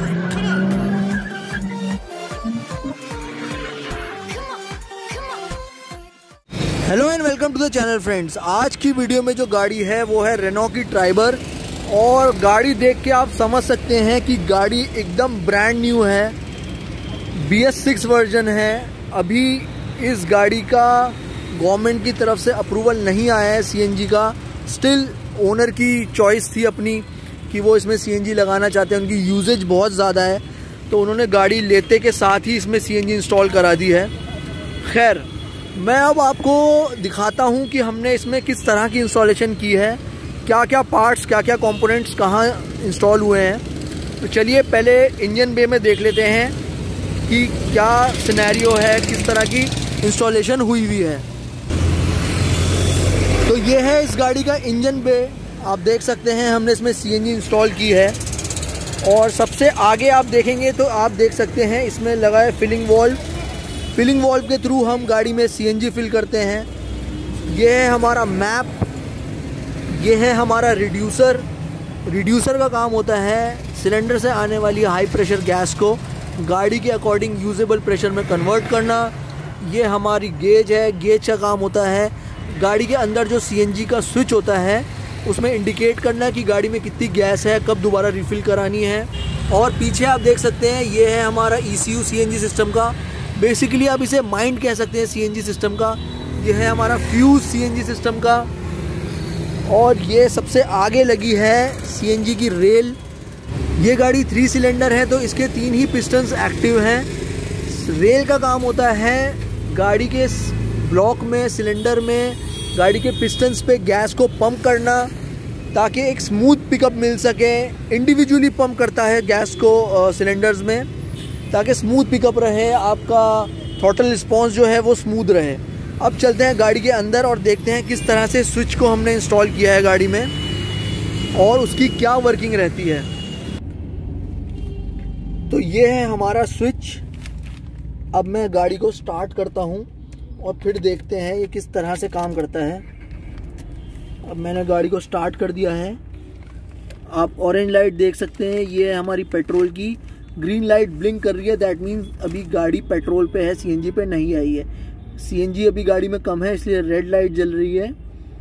Hello and welcome to the channel friends. आज की video में जो गाड़ी है वो है रेनॉ की ट्राइबर, और गाड़ी देख के आप समझ सकते हैं कि गाड़ी एकदम ब्रांड न्यू है। BS6 वर्जन है। अभी इस गाड़ी का गवर्नमेंट की तरफ से अप्रूवल नहीं आया है CNG का। स्टिल ओनर की चॉइस थी अपनी कि वो इसमें CNG लगाना चाहते हैं। उनकी यूजेज बहुत ज़्यादा है तो उन्होंने गाड़ी लेते के साथ ही इसमें CNG इंस्टॉल करा दी है। खैर, मैं अब आपको दिखाता हूं कि हमने इसमें किस तरह की इंस्टॉलेशन की है, क्या क्या पार्ट्स, क्या क्या कंपोनेंट्स कहां इंस्टॉल हुए हैं। तो चलिए पहले इंजन बे में देख लेते हैं कि क्या सिनेरियो है, किस तरह की इंस्टॉलेशन हुई हुई है। तो ये है इस गाड़ी का इंजन बे। आप देख सकते हैं हमने इसमें CNG इंस्टॉल की है। और सबसे आगे आप देखेंगे तो आप देख सकते हैं इसमें लगा है फिलिंग वाल्व। फिलिंग वाल्व के थ्रू हम गाड़ी में CNG फिल करते हैं। ये है हमारा मैप, ये है हमारा रिड्यूसर। रिड्यूसर का काम होता है सिलेंडर से आने वाली हाई प्रेशर गैस को गाड़ी के अकॉर्डिंग यूजेबल प्रेशर में कन्वर्ट करना। ये हमारी गेज है। गेज का काम होता है गाड़ी के अंदर जो CNG का स्विच होता है उसमें इंडिकेट करना कि गाड़ी में कितनी गैस है, कब दोबारा रिफ़िल करानी है। और पीछे आप देख सकते हैं ये है हमारा ECU CNG सिस्टम का। बेसिकली आप इसे माइंड कह सकते हैं CNG सिस्टम का। ये है हमारा फ्यूज CNG सिस्टम का। और ये सबसे आगे लगी है CNG की रेल। ये गाड़ी 3 सिलेंडर है तो इसके 3 ही पिस्टन्स एक्टिव हैं। रेल का काम होता है गाड़ी के ब्लॉक में, सिलेंडर में गाड़ी के पिस्टन्स पे गैस को पंप करना ताकि एक स्मूथ पिकअप मिल सके। इंडिविजुअली पंप करता है गैस को सिलेंडर्स में ताकि स्मूथ पिकअप रहे, आपका थ्रॉटल रिस्पॉन्स जो है वो स्मूथ रहे। अब चलते हैं गाड़ी के अंदर और देखते हैं किस तरह से स्विच को हमने इंस्टॉल किया है गाड़ी में और उसकी क्या वर्किंग रहती है। तो ये है हमारा स्विच। अब मैं गाड़ी को स्टार्ट करता हूँ और फिर देखते हैं ये किस तरह से काम करता है। अब मैंने गाड़ी को स्टार्ट कर दिया है। आप ऑरेंज लाइट देख सकते हैं, ये है हमारी पेट्रोल की। ग्रीन लाइट ब्लिंक कर रही है, दैट मीन्स अभी गाड़ी पेट्रोल पे है, CNG पे नहीं आई है। CNG अभी गाड़ी में कम है इसलिए रेड लाइट जल रही है।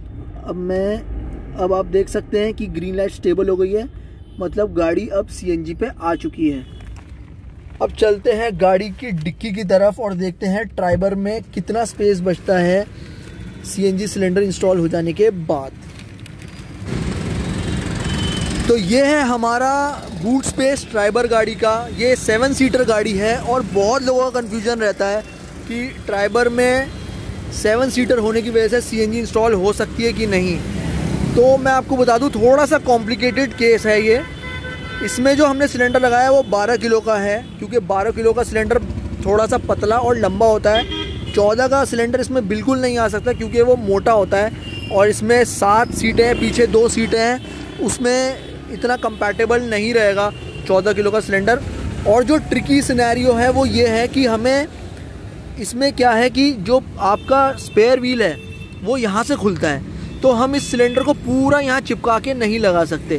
अब आप देख सकते हैं कि ग्रीन लाइट स्टेबल हो गई है, मतलब गाड़ी अब CNG पे आ चुकी है। अब चलते हैं गाड़ी की डिक्की की तरफ और देखते हैं ट्राइबर में कितना स्पेस बचता है CNG सिलेंडर इंस्टॉल हो जाने के बाद। तो ये है हमारा बूट स्पेस ट्राइबर गाड़ी का। ये 7 सीटर गाड़ी है और बहुत लोगों का कन्फ्यूजन रहता है कि ट्राइबर में 7 सीटर होने की वजह से CNG इंस्टॉल हो सकती है कि नहीं। तो मैं आपको बता दूं थोड़ा सा कॉम्प्लिकेटेड केस है ये। इसमें जो हमने सिलेंडर लगाया है वो 12 किलो का है, क्योंकि 12 किलो का सिलेंडर थोड़ा सा पतला और लंबा होता है। 14 का सिलेंडर इसमें बिल्कुल नहीं आ सकता क्योंकि वो मोटा होता है। और इसमें 7 सीटें हैं, पीछे 2 सीटें हैं, उसमें इतना कंपैटिबल नहीं रहेगा 14 किलो का सिलेंडर। और जो ट्रिकी सिनेरियो है वो ये है कि हमें इसमें क्या है कि जो आपका स्पेयर व्हील है वो यहाँ से खुलता है, तो हम इस सिलेंडर को पूरा यहाँ चिपका के नहीं लगा सकते।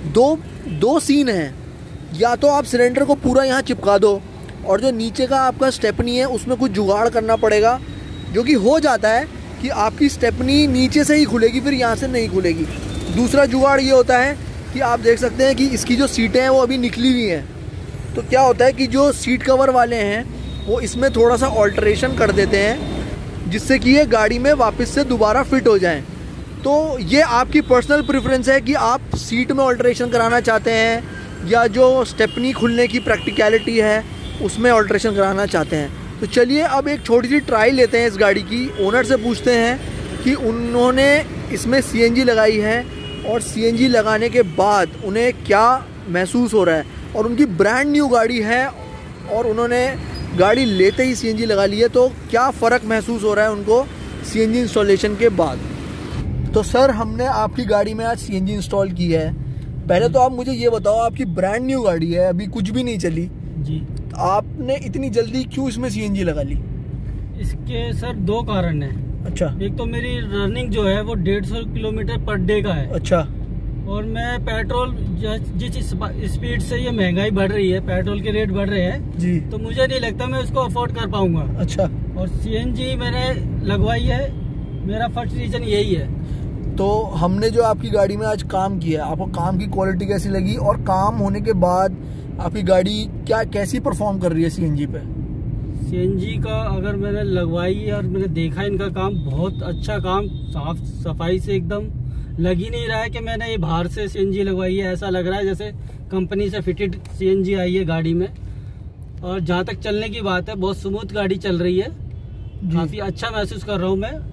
दो सीन हैं, या तो आप सिलेंडर को पूरा यहाँ चिपका दो और जो नीचे का आपका स्टेपनी है उसमें कुछ जुगाड़ करना पड़ेगा, जो कि हो जाता है कि आपकी स्टेपनी नीचे से ही खुलेगी, फिर यहाँ से नहीं खुलेगी। दूसरा जुगाड़ ये होता है कि आप देख सकते हैं कि इसकी जो सीटें हैं वो अभी निकली हुई हैं, तो क्या होता है कि जो सीट कवर वाले हैं वो इसमें थोड़ा सा ऑल्टरेशन कर देते हैं जिससे कि ये गाड़ी में वापस से दोबारा फिट हो जाएं। तो ये आपकी पर्सनल प्रेफरेंस है कि आप सीट में ऑल्टरेशन कराना चाहते हैं या जो स्टेपनी खुलने की प्रैक्टिकलिटी है उसमें ऑल्टरेशन कराना चाहते हैं। तो चलिए अब एक छोटी सी ट्राई लेते हैं इस गाड़ी की। ओनर से पूछते हैं कि उन्होंने इसमें CNG लगाई है और CNG लगाने के बाद उन्हें क्या महसूस हो रहा है। और उनकी ब्रांड न्यू गाड़ी है और उन्होंने गाड़ी लेते ही CNG लगा ली है, तो क्या फ़र्क महसूस हो रहा है उनको CNG इंस्टॉलेशन के बाद। तो सर, हमने आपकी गाड़ी में आज CNG इंस्टॉल की है। पहले तो आप मुझे ये बताओ, आपकी ब्रांड न्यू गाड़ी है, अभी कुछ भी नहीं चली जी, तो आपने इतनी जल्दी क्यों इसमें CNG लगा ली? इसके सर 2 कारण हैं। अच्छा। एक तो मेरी रनिंग जो है वो 150 किलोमीटर पर डे का है। अच्छा। और मैं पेट्रोल जिस स्पीड से ये महंगाई बढ़ रही है, पेट्रोल के रेट बढ़ रहे हैं जी, तो मुझे नहीं लगता मैं उसको अफोर्ड कर पाऊंगा। अच्छा। और सीएनजी मैंने लगवाई है, मेरा फर्स्ट रीजन यही है। तो हमने जो आपकी गाड़ी में आज काम किया, आपको काम की क्वालिटी कैसी लगी, और काम होने के बाद आपकी गाड़ी कैसी परफॉर्म कर रही है सीएनजी पे? सीएनजी का अगर मैंने लगवाई और मैंने देखा इनका काम, बहुत अच्छा काम, साफ सफाई से एकदम लग ही नहीं रहा है कि मैंने ये बाहर से सीएनजी लगवाई है। ऐसा लग रहा है जैसे कंपनी से फिटेड सीएनजी आई है गाड़ी में। और जहाँ तक चलने की बात है, बहुत स्मूथ गाड़ी चल रही है, काफी अच्छा महसूस कर रहा हूँ मैं।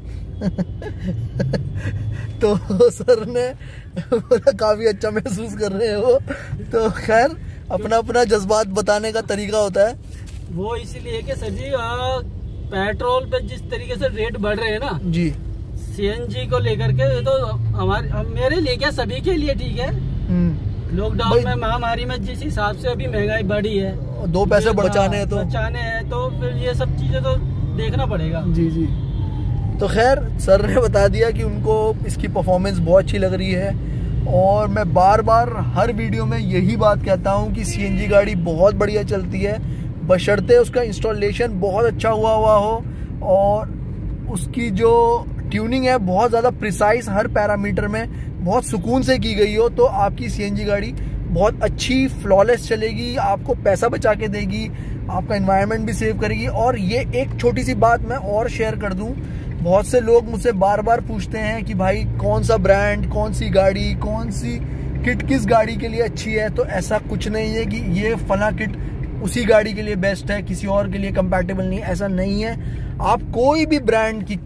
तो सर ने बोला काफी अच्छा महसूस कर रहे हो, तो खैर अपना अपना जज्बात बताने का तरीका होता है। वो इसीलिए कि सर जी पेट्रोल पे जिस तरीके से रेट बढ़ रहे हैं ना जी, सीएनजी को लेकर के, ये तो मेरे लिए क्या, सभी के लिए ठीक है। लॉकडाउन में, महामारी में जिस हिसाब से अभी महंगाई बढ़ी है, 2 पैसे बचाने हैं तो फिर ये सब चीजें तो देखना पड़ेगा। जी जी। तो खैर सर ने बता दिया कि उनको इसकी परफॉर्मेंस बहुत अच्छी लग रही है, और मैं बार बार हर वीडियो में यही बात कहता हूँ कि सीएनजी गाड़ी बहुत बढ़िया चलती है, बशर्ते उसका इंस्टॉलेशन बहुत अच्छा हुआ हो और उसकी जो ट्यूनिंग है बहुत ज़्यादा प्रिसाइज, हर पैरामीटर में बहुत सुकून से की गई हो, तो आपकी सीएनजी गाड़ी बहुत अच्छी फ्लॉलेस चलेगी, आपको पैसा बचा के देगी, आपका एनवायरनमेंट भी सेव करेगी। और ये एक छोटी सी बात मैं और शेयर कर दूं, बहुत से लोग मुझसे बार बार पूछते हैं कि भाई कौन सा ब्रांड, कौन सी गाड़ी, कौन सी किट किस गाड़ी के लिए अच्छी है। तो ऐसा कुछ नहीं है कि ये फला किट उसी गाड़ी के लिए बेस्ट है, किसी और के लिए कंपैटिबल नहीं, ऐसा नहीं है। आप कोई भी ब्रांड की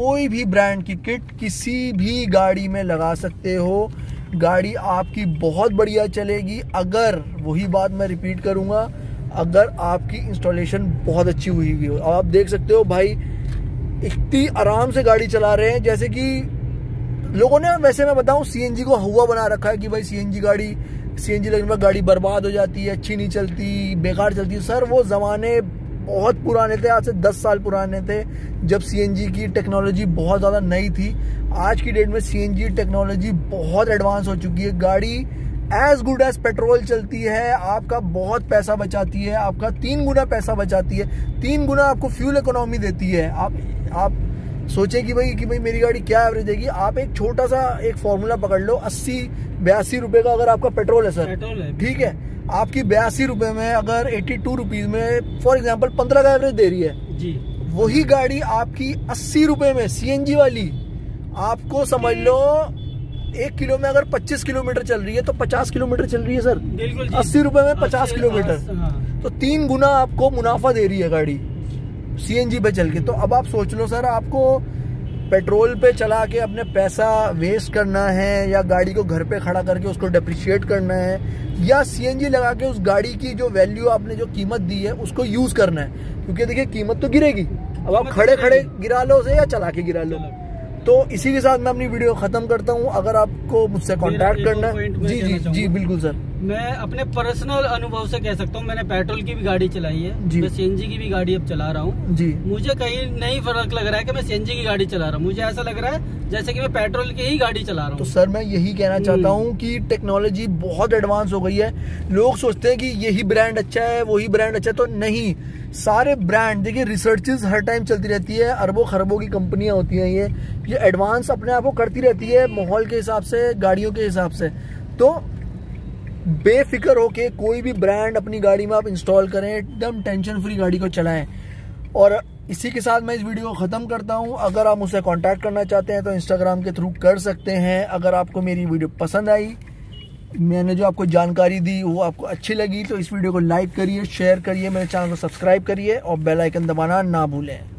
किट किसी भी गाड़ी में लगा सकते हो, गाड़ी आपकी बहुत बढ़िया चलेगी। अगर, वही बात मैं रिपीट करूंगा, अगर आपकी इंस्टॉलेशन बहुत अच्छी हुई हो। आप देख सकते हो भाई इतनी आराम से गाड़ी चला रहे हैं, जैसे कि लोगों ने, वैसे मैं बताऊं, सीएनजी को हुआ बना रखा है कि भाई सीएनजी लगने पर गाड़ी बर्बाद हो जाती है, अच्छी नहीं चलती, बेकार चलती है। सर वो ज़माने बहुत पुराने थे, आज से 10 साल पुराने थे, जब सीएनजी की टेक्नोलॉजी बहुत ज़्यादा नई थी। आज की डेट में सीएनजी टेक्नोलॉजी बहुत एडवांस हो चुकी है, गाड़ी एज गुड एज पेट्रोल चलती है, आपका बहुत पैसा बचाती है, आपका 3 गुना पैसा बचाती है, 3 गुना आपको फ्यूल इकोनॉमी देती है। आप सोचें कि भाई मेरी गाड़ी क्या एवरेज देगी। आप एक छोटा सा एक फॉर्मूला पकड़ लो, 80-82 रुपए का अगर आपका पेट्रोल है सर, ठीक है, आपकी 82 रुपए में अगर 82 रुपीज में फॉर एग्जांपल 15 का एवरेज दे रही है जी, वही गाड़ी आपकी 80 रुपए में सीएनजी वाली, आपको समझ लो 1 किलो में अगर 25 किलोमीटर चल रही है तो 50 किलोमीटर चल रही है सर, बिल्कुल 80 रुपए में 50 किलोमीटर, तो 3 गुना आपको मुनाफा दे रही है गाड़ी सीएनजी पे चल के। तो अब आप सोच लो सर, आपको पेट्रोल पे चला के अपने पैसा वेस्ट करना है, या गाड़ी को घर पे खड़ा करके उसको डेप्रिशिएट करना है, या सीएनजी लगा के उस गाड़ी की जो वैल्यू, आपने जो कीमत दी है उसको यूज करना है, क्योंकि देखिए कीमत तो गिरेगी। अब आप खड़े खड़े गिरा लो उसे या चला के गिरा लो। तो इसी के साथ मैं अपनी वीडियो खत्म करता हूं। अगर आपको मुझसे कांटेक्ट करना है, जी बिल्कुल सर, मैं अपने पर्सनल अनुभव से कह सकता हूँ, मैंने पेट्रोल की भी गाड़ी चलाई है, मैं सीएनजी की भी गाड़ी अब चला रहा हूँ जी। मुझे कहीं नहीं फर्क लग रहा है कि मैं सीएनजी की गाड़ी चला रहा हूँ, मुझे ऐसा लग रहा है जैसे कि मैं पेट्रोल की ही गाड़ी चला रहा हूँ। तो सर मैं यही कहना चाहता हूँ कि टेक्नोलॉजी बहुत एडवांस हो गई है। लोग सोचते हैं कि यही ब्रांड अच्छा है, वही ब्रांड अच्छा है, तो नहीं, सारे ब्रांड, देखिए रिसर्चेस हर टाइम चलती रहती है, अरबों खरबों की कंपनियां होती हैं, ये एडवांस अपने आप को करती रहती है माहौल के हिसाब से, गाड़ियों के हिसाब से। तो बेफिक्र होके कोई भी ब्रांड अपनी गाड़ी में आप इंस्टॉल करें, एकदम टेंशन फ्री गाड़ी को चलाएं। और इसी के साथ मैं इस वीडियो को ख़त्म करता हूं। अगर आप मुझसे कांटेक्ट करना चाहते हैं तो इंस्टाग्राम के थ्रू कर सकते हैं। अगर आपको मेरी वीडियो पसंद आई, मैंने जो आपको जानकारी दी वो आपको अच्छी लगी, तो इस वीडियो को लाइक करिए, शेयर करिए, मेरे चैनल को सब्सक्राइब करिए और बेल आइकन दबाना ना भूलें।